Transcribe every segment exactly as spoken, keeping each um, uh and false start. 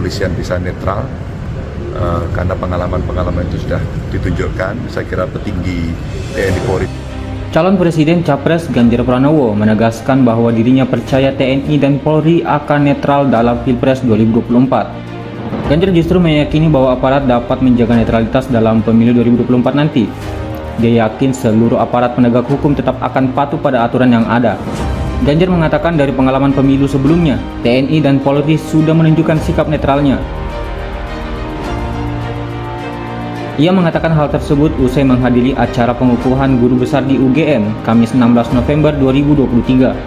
kepolisian bisa netral, uh, karena pengalaman-pengalaman itu sudah ditunjukkan. Saya kira petinggi T N I Polri. Calon Presiden Capres Ganjar Pranowo menegaskan bahwa dirinya percaya T N I dan Polri akan netral dalam Pilpres dua ribu dua puluh empat. Ganjar justru meyakini bahwa aparat dapat menjaga netralitas dalam pemilu dua ribu dua puluh empat nanti. Dia yakin seluruh aparat penegak hukum tetap akan patuh pada aturan yang ada. Ganjar mengatakan dari pengalaman pemilu sebelumnya, T N I dan Polri sudah menunjukkan sikap netralnya. Ia mengatakan hal tersebut usai menghadiri acara pengukuhan guru besar di U G M Kamis enam belas November dua ribu dua puluh tiga.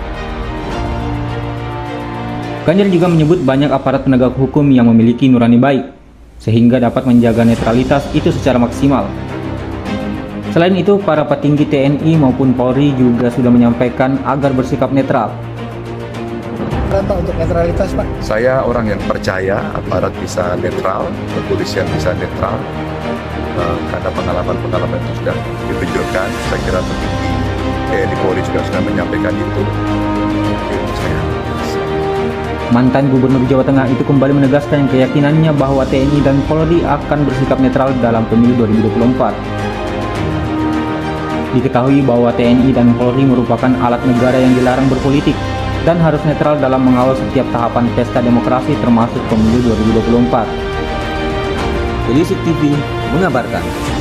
Ganjar juga menyebut banyak aparat penegak hukum yang memiliki nurani baik, sehingga dapat menjaga netralitas itu secara maksimal. Selain itu, para petinggi T N I maupun Polri juga sudah menyampaikan agar bersikap netral. Pak, untuk netralitas, Pak? Saya orang yang percaya aparat bisa netral, kepolisian bisa netral, uh, karena pengalaman-pengalaman itu sudah ditunjukkan. Saya kira petinggi T N I Polri juga sudah menyampaikan itu. Mantan Gubernur Jawa Tengah itu kembali menegaskan keyakinannya bahwa T N I dan Polri akan bersikap netral dalam pemilu dua ribu dua puluh empat. Diketahui bahwa T N I dan Polri merupakan alat negara yang dilarang berpolitik dan harus netral dalam mengawal setiap tahapan pesta demokrasi termasuk pemilu dua ribu dua puluh empat. Delisik T V mengabarkan.